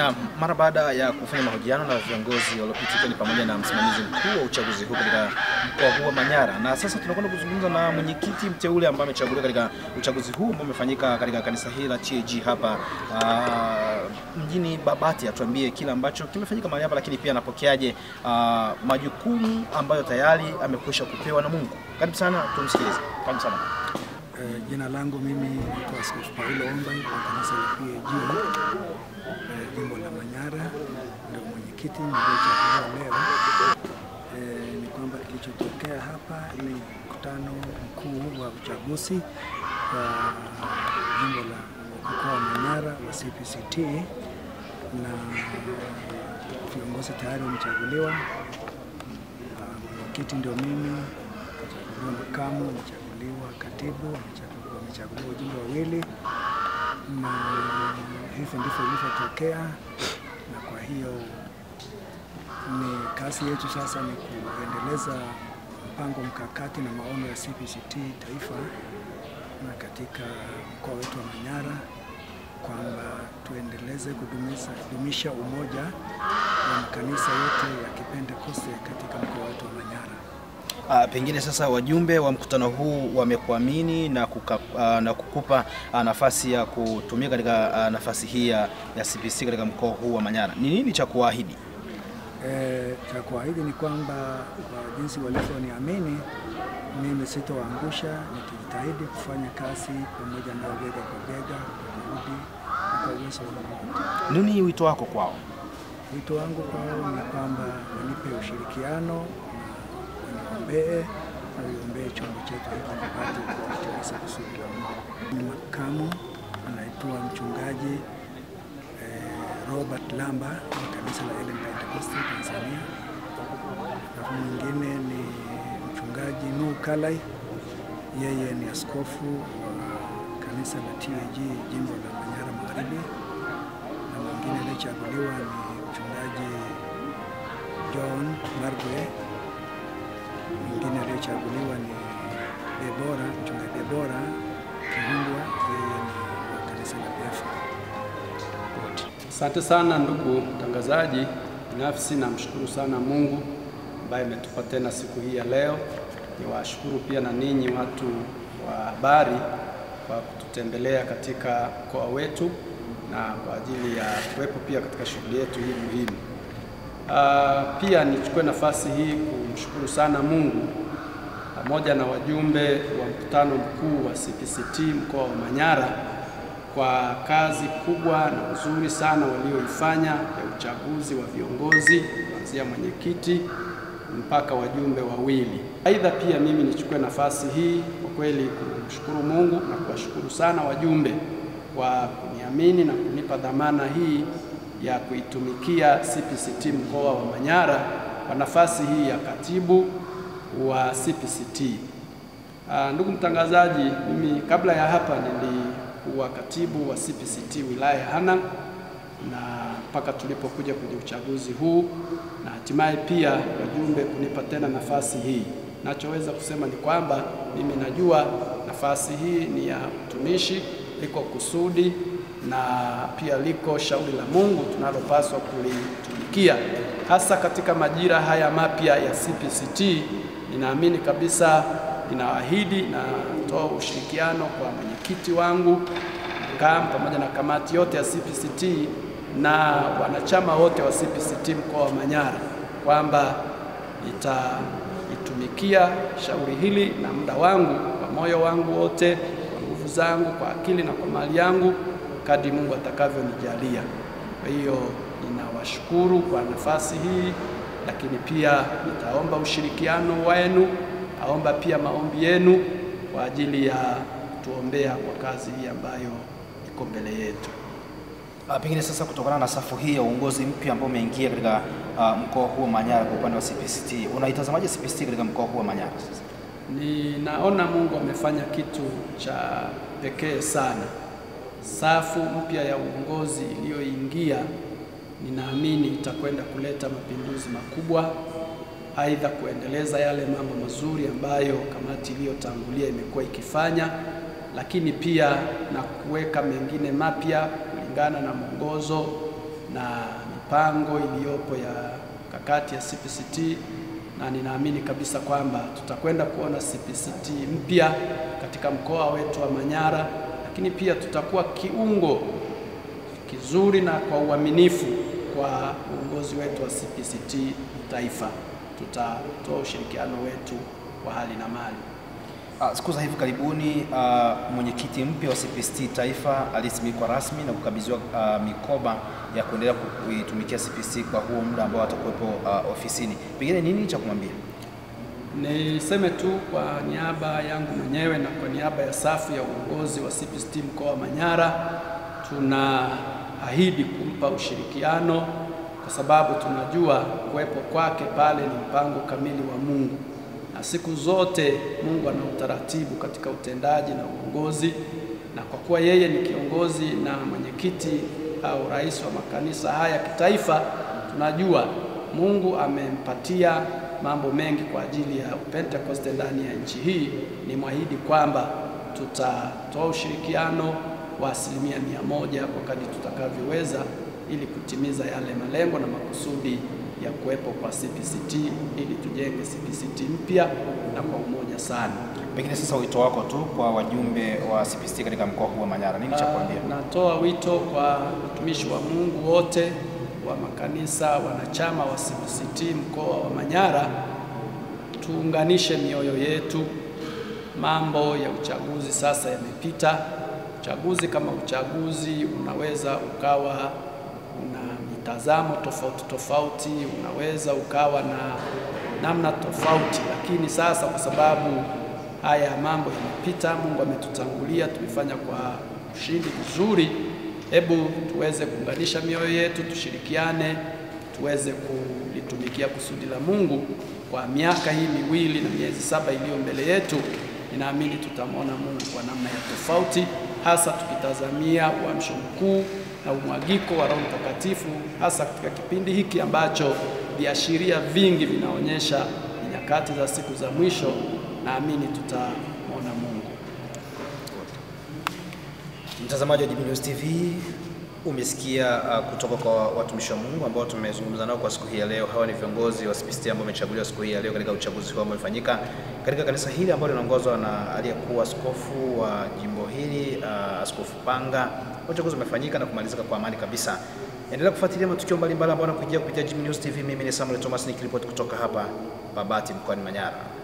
Na mara baada ya kufanya mahojiano na viongozi waliopita ni pamoja na msimamizi mkuu wa uchaguzi huu katika mkoa huu wa Manyara, na sasa tunakwenda kuzungumza na mwenyekiti mteule ambaye amechaguliwa katika uchaguzi huu ambao umefanyika katika kanisa hili la TAG hapa mjini Babati. Atuambie kila ambacho kimefanyika mahali hapa, lakini pia anapokeaje majukumu ambayo tayari amekwisha kupewa na Mungu. Karibu sana, tumsikilize. Karibu sana. Jina langu mimi ni Askofu Waomba wa kanisa la TAG jimbo la Manyara, ndio mwenyekiti niliyechaguliwa leo. Ni kwamba kilichotokea hapa ni mkutano mkuu wa uchaguzi wa jimbo la mkoa wa Manyara wa Cpct, na viongozi tayari wamechaguliwa. Mwenyekiti ndio mimi, kachaguliwa makamu, wamechaguliwa katibu, wamechaguliwa wajumbe wawili, na hivyo ndivyo ilivyotokea. Na kwa hiyo ni kazi yetu sasa ni kuendeleza mpango mkakati na maono ya Cpct taifa na katika mkoa wetu wa Manyara, kwamba tuendeleze kudumisha umoja wa makanisa yote ya Kipentekoste katika mkoa wetu wa Manyara. Pengine sasa wajumbe wa mkutano huu wamekuamini na kukupa nafasi ya kutumia katika nafasi hii ya Cpct katika mkoa huu wa Manyara. Ni nini cha kuahidi? Cha kuahidi ni kwamba kwa jinsi walivyoniamini mimi sitowaangusha, nitajitahidi kufanya kazi pamoja na bega kwa bega kwa juhudi kwa uwezo wangu. Nini wito wako kwao? Wito wangu kwao ni kwamba wanipe ushirikiano, waniombee chombo chetu hiki kipate kutimiza kusudi la Mungu. Ni makamu anaitwa mchungaji Robert Lamba wa kanisa la Pentecoste Tanzania. Na mwingine ni mchungaji Kalai, yeye ni askofu wa kanisa la TAG jimbo la Manyara Magharibi. Na mwingine aliyechaguliwa ni mchungaji John Margwe. Mwingine aliyechaguliwa ni mchungaji Debora Kihundwa, yeye ni wa kanisa la Wapya. Asante sana ndugu mtangazaji. Binafsi namshukuru sana Mungu ambaye ametupa tena siku hii ya leo. Niwashukuru pia na ninyi watu wa habari kwa kututembelea katika mkoa wetu na kwa ajili ya kuwepo pia katika shughuli yetu hii muhimu. Pia nichukue nafasi hii kumshukuru sana Mungu pamoja na wajumbe wa mkutano mkuu wa Cpct mkoa wa Manyara kwa kazi kubwa na nzuri sana walioifanya ya uchaguzi wa viongozi kuanzia mwenyekiti mpaka wajumbe wawili. Aidha pia mimi nichukue nafasi hii kwa kweli kumshukuru Mungu na kuwashukuru sana wajumbe kwa kuniamini na kunipa dhamana hii ya kuitumikia Cpct mkoa wa Manyara kwa nafasi hii ya katibu wa Cpct. Ndugu mtangazaji, mimi kabla ya hapa nilikuwa katibu wa Cpct wilaya Hanang, na mpaka tulipokuja kwenye uchaguzi huu na hatimaye pia wajumbe kunipa tena nafasi hii. Nachoweza kusema ni kwamba mimi najua nafasi hii ni ya utumishi, liko kusudi na pia liko shauri la Mungu tunalopaswa kulitumikia, hasa katika majira haya mapya ya Cpct. Ninaamini kabisa, ninaahidi na toa ushirikiano kwa mwenyekiti wangu pamoja na kamati yote ya Cpct na wanachama wote wa Cpct mkoa wa Manyara kwamba nitaitumikia shauri hili na muda wangu kwa moyo wangu wote, kwa nguvu zangu, kwa akili na kwa mali yangu kadri Mungu atakavyonijalia. Kwa hiyo ninawashukuru kwa nafasi hii, lakini pia nitaomba ushirikiano wenu, naomba pia maombi yenu kwa ajili ya tuombea kwa kazi hii ambayo iko mbele yetu. Pengine sasa kutokana na safu hii ya uongozi mpya ambao umeingia katika mkoa huu wa Manyara kwa upande wa Cpct, unaitazamaje Cpct katika mkoa huu wa Manyara sasa? Ninaona Mungu amefanya kitu cha pekee sana. Safu mpya ya uongozi iliyoingia, ninaamini itakwenda kuleta mapinduzi makubwa, aidha kuendeleza yale mambo mazuri ambayo kamati iliyotangulia imekuwa ikifanya, lakini pia na kuweka mengine mapya kulingana na mwongozo na mipango iliyopo ya kakati ya CPCT, na ninaamini kabisa kwamba tutakwenda kuona CPCT mpya katika mkoa wetu wa Manyara, lakini pia tutakuwa kiungo kizuri na kwa uaminifu kwa uongozi wetu wa CPCT taifa. Tutatoa ushirikiano wetu wa hali na mali. Siku za hivi karibuni mwenyekiti mpya wa CPCT taifa alisimikwa rasmi na kukabidhiwa mikoba ya kuendelea kuitumikia CPCT kwa huo muda ambao atakuwepo ofisini. Pengine nini cha kumwambia? Niseme tu kwa niaba yangu mwenyewe na kwa niaba ya safu ya uongozi wa CPCT mkoa wa Manyara, tunaahidi kumpa ushirikiano kwa sababu tunajua kuwepo kwake pale ni mpango kamili wa Mungu, na siku zote Mungu ana utaratibu katika utendaji na uongozi, na kwa kuwa yeye ni kiongozi na mwenyekiti au rais wa makanisa haya kitaifa, tunajua Mungu amempatia mambo mengi kwa ajili ya Pentecost ndani ya nchi hii. Ni mwahidi kwamba tutatoa ushirikiano wa 100% kwa kadri tutakavyoweza ili kutimiza yale malengo na makusudi ya kuwepo kwa CPCT, ili tujenge CPCT mpya na kwa umoja sana. Pengine sasa wito wako tu kwa wajumbe wa CPCT katika mkoa huu wa Manyara, nini cha kuambia? Natoa wito kwa watumishi wa Mungu wote wa makanisa wanachama wa CPCT mkoa wa Manyara, tuunganishe mioyo yetu. Mambo ya uchaguzi sasa yamepita. Uchaguzi kama uchaguzi unaweza ukawa una mitazamo tofauti, unaweza ukawa na namna tofauti, lakini sasa kwa sababu haya mambo yamepita, Mungu ametutangulia, tumefanya kwa ushindi vizuri. Hebu tuweze kuunganisha mioyo yetu, tushirikiane, tuweze kulitumikia kusudi la Mungu kwa miaka hii 2 na miezi 7 iliyo mbele yetu. Ninaamini tutamwona Mungu kwa namna ya tofauti, hasa tukitazamia uamsho mkuu na umwagiko wa Roho Mtakatifu, hasa katika kipindi hiki ambacho viashiria vingi vinaonyesha nyakati za siku za mwisho. Naamini tutamwona Mungu. Mtazamaji wa News TV, umesikia kutoka kwa watumishi wa Mungu ambao tumezungumza nao kwa siku hii ya leo. Hawa ni viongozi wa CPCT ambao wamechaguliwa siku hii ya leo katika uchaguzi huu ambao umefanyika katika kanisa hili ambalo linaongozwa na aliyekuwa askofu wa jimbo hili, Askofu Panga. Uchaguzi umefanyika na kumalizika kwa amani kabisa. Endelea kufuatilia matukio mbalimbali ambayo yanakujia kupitia News TV. Mimi ni Samuel Thomas nikiripoti kutoka hapa Babati mkoani Manyara.